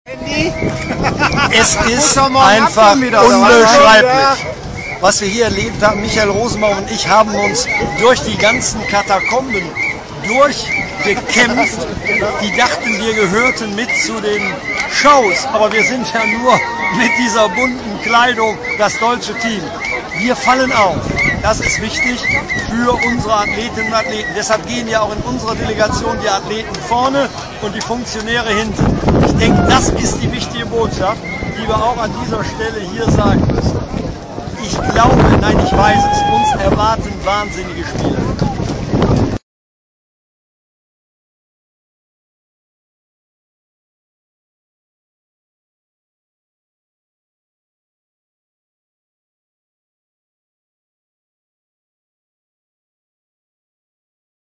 Es ist einfach unbeschreiblich, was wir hier erlebt haben. Michael Rosenbaum und ich haben uns durch die ganzen Katakomben durchgekämpft. Die dachten, wir gehörten mit zu den Shows, aber wir sind ja nur mit dieser bunten Kleidung das deutsche Team. Wir fallen auf. Das ist wichtig für unsere Athletinnen und Athleten. Deshalb gehen ja auch in unserer Delegation die Athleten vorne und die Funktionäre hinten. Ich denke, das ist die wichtige Botschaft, die wir auch an dieser Stelle hier sagen müssen. Ich glaube, nein, ich weiß es, uns erwarten wahnsinnige Spiele.